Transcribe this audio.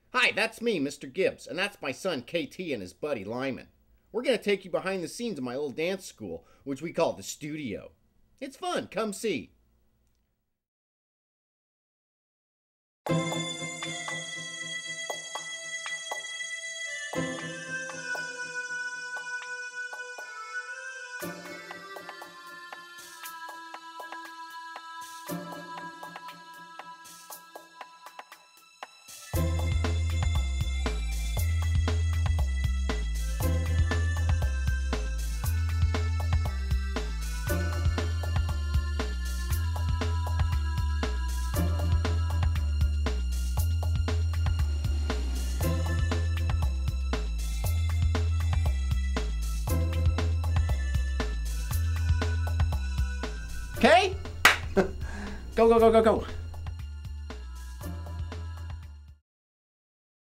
Hi, that's me, Mr. Gibbs, and that's my son KT and his buddy Lyman. We're going to take you behind the scenes of my little dance school, which we call the studio. It's fun, come see. Okay? Go, go, go, go, go.